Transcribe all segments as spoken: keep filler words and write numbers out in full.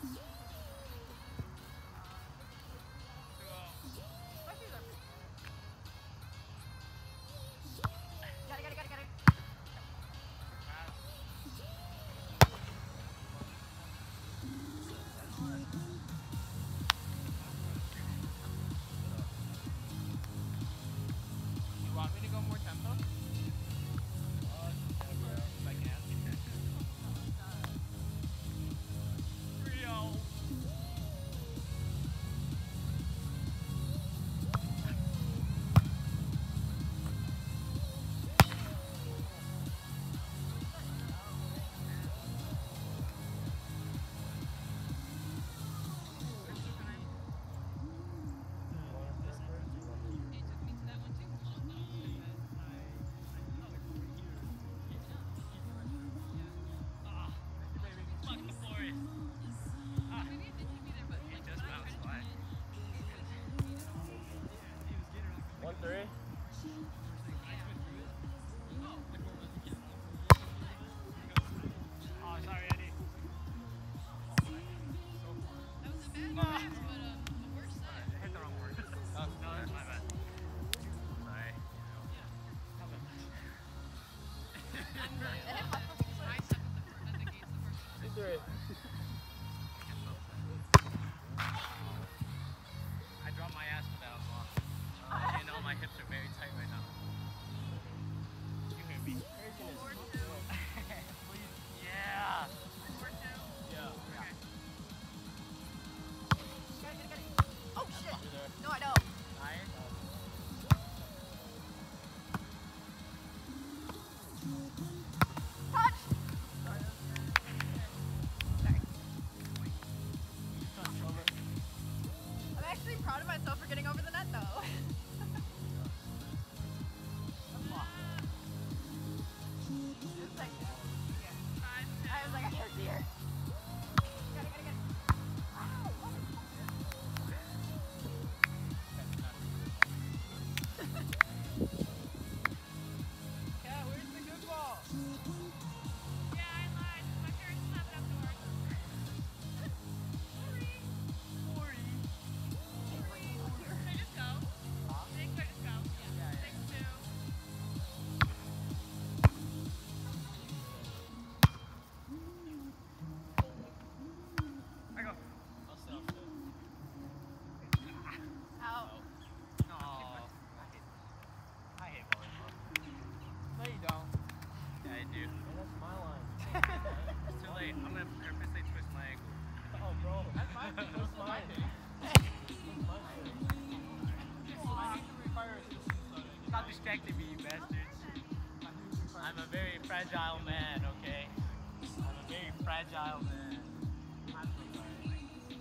Fragile man, okay? I'm a very fragile man. I'm so sorry.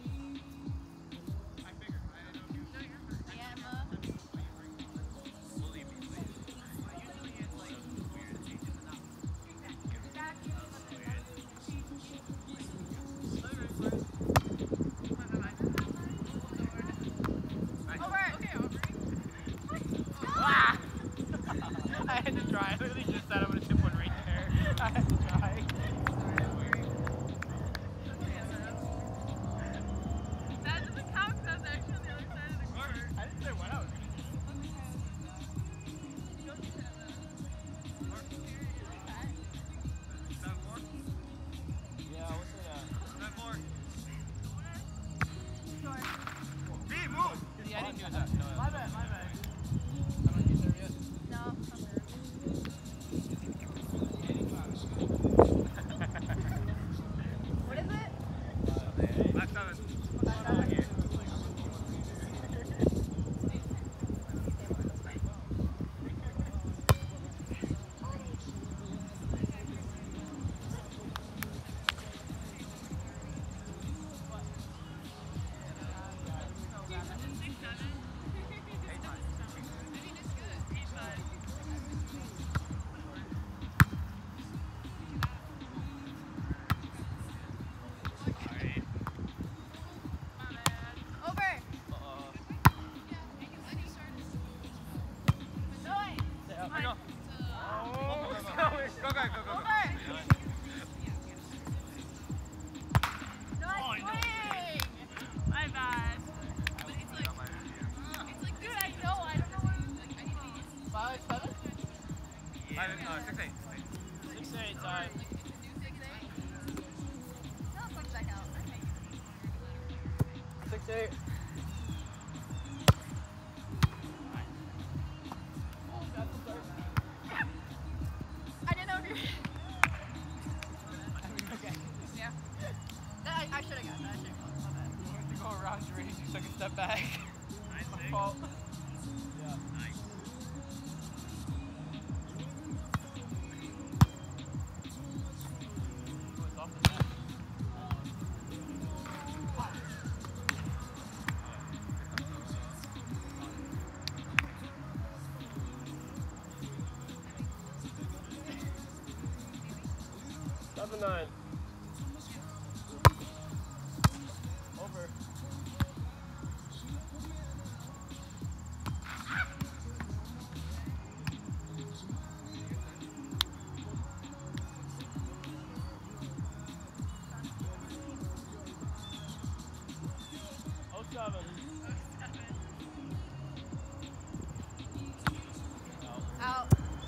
I figured, I don't know. No, you're fine. Yeah, Emma. Believe me, please. Usually it's like weird changes and not. Exactly. Over. Okay, over. Ah! I had to try. I literally just said I'm gonna tip one right there. I had to try. Outside. Six eight. I didn't know if you. Okay. Yeah. That, I, I should have got that. I should have got that. You went to go around your age, you took a step back. Nice, My Nick. fault. Yeah. Nice. Oh, it's off the net. Seven nine. Over. Oh seven. Out.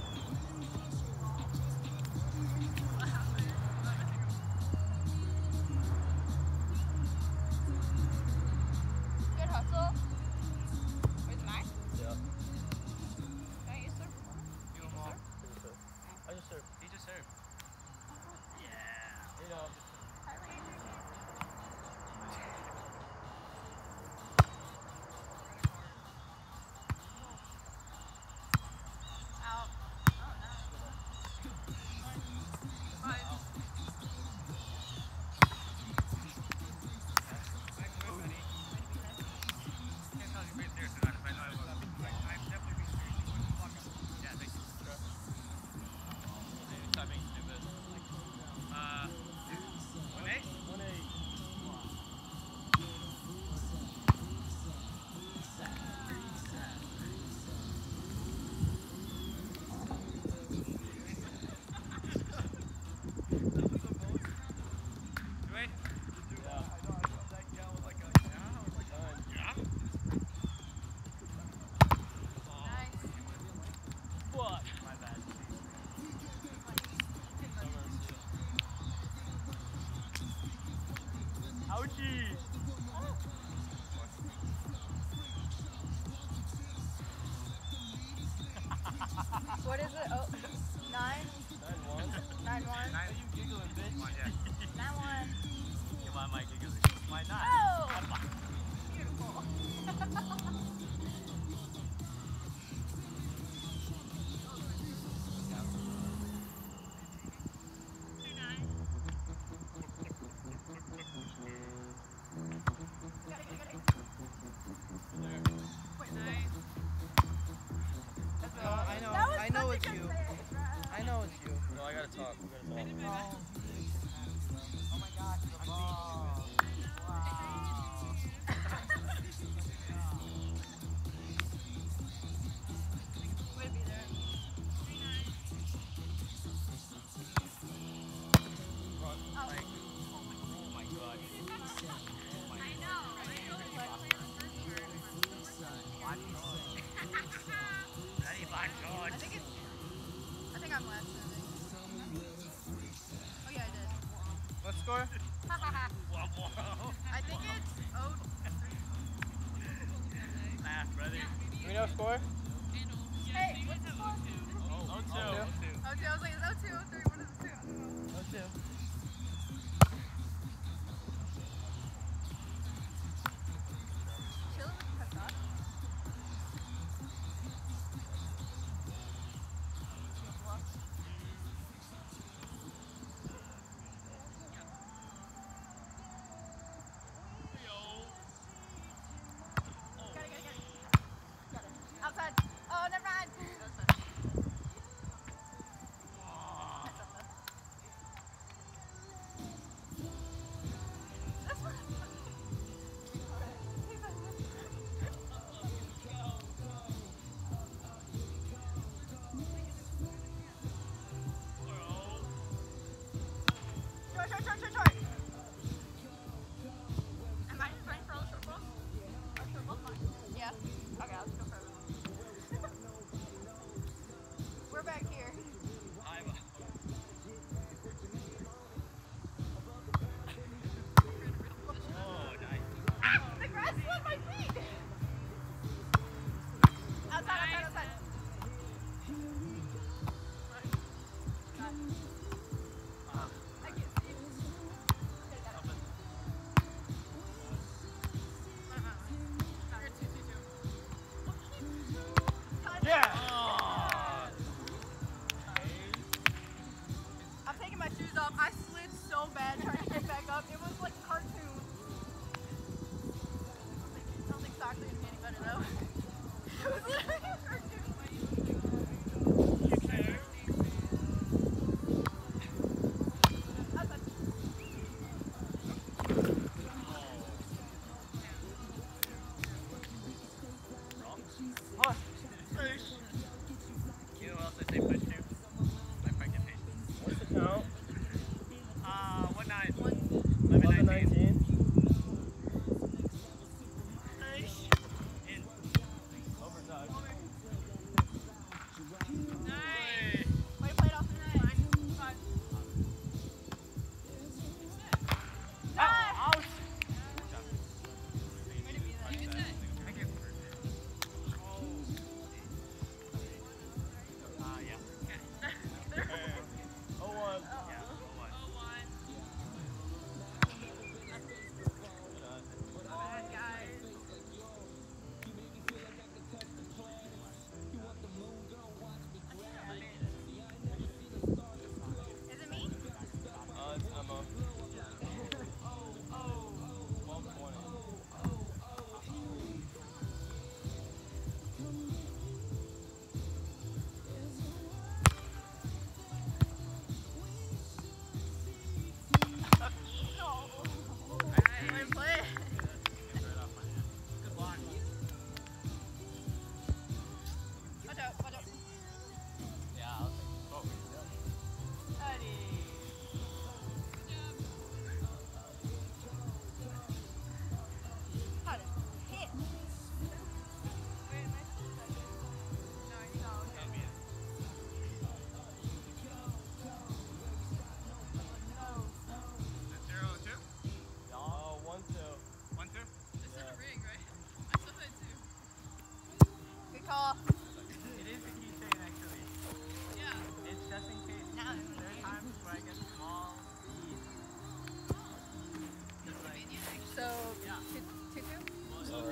Good hustle. Wait, am I? Yeah. Can you serve? You them all. I just served. He just served. Yeah. You know. Out. Oh, no. Five. Can't tell you right there, so not if I know I was. I- I've definitely been serious. You wouldn't fuck up. Yeah, thank you. Stop being stupid. Uh, one eight? One eight. Two eight? Yeah. Yeah. Nice. What? My bad. Ouchie! What is it? Oh, nine? Nine one. Nine one? Why you giggling, bitch? Come on, yeah. Nine one. Come on, Mike. Giggling. Why not? Oh! Come on. Beautiful. No, I know. That was I know such a it's good you. save, bruh. I know it's you. No, I gotta talk. We gotta talk. Oh my gosh, the ball. Way to be there. Oh. Like, oh my god. I know. Ready, Black George. I think it's. I think I'm last. Oh yeah, I did. What score? Whoa, whoa. I think it's oh. Math, brother. Do we know score? Hey, what's the score? Oh, Oh, two. two. Oh two. I was like, is that two? Oh three? What is it two? I don't know. Oh, two. Chilling with Pesach. Got it, got it, got it. Got it. Outside.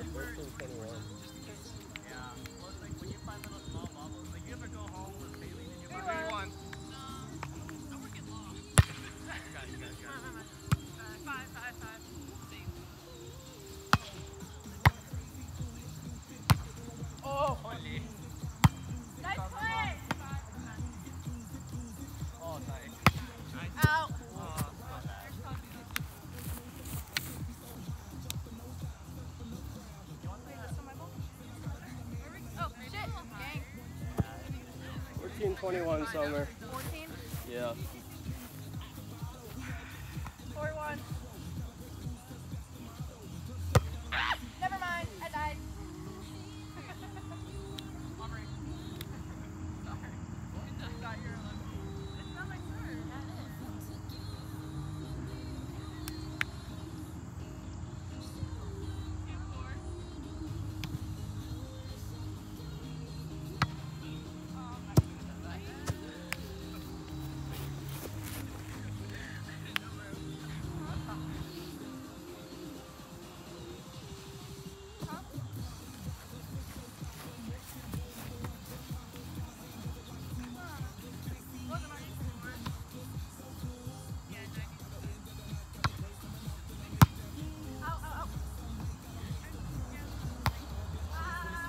fourteen twenty-one. Yeah. Well, it's like when you find little small bubbles, like you ever go home with Bailey and you Three go, "Three one." one." I'm working long. Got it, got it, got it. Five, five, five. Oh! Holy. Nice play! Oh, nice. Out. Oh, Oh, shit. Gang. fourteen twenty-one, Summer. fourteen. Yeah. four one. Never mind. I died. Sorry. Sorry. Got your It's not my turn. That is. Two, four. Oh, I should have done that. Huh? Wasn't my score. Yeah, ninety. Ow, ow, ow. Ah,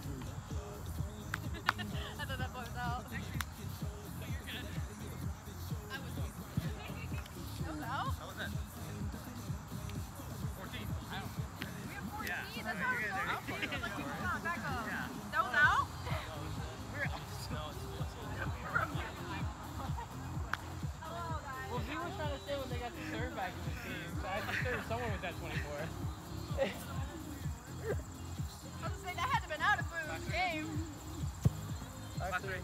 I thought that boy was out. You're good. I was. That was out? how was that? fourteen. We have fourteen. Yeah. That's No, how you're it's good. going. Okay, let's keep going. Back up. Yeah. That was out? We're no, it's Hello, guys. Well, he was trying to say when they got the serve back in the team, so I just figured someone was at twenty-four. I was gonna say that had to have been out if it was game. Actually,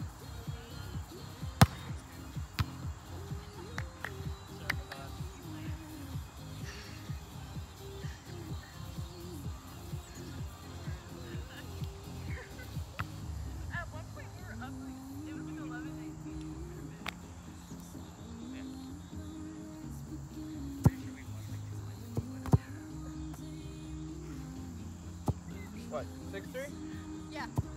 At one point we were up like it was like eleven nineteen. what, six three? Yeah.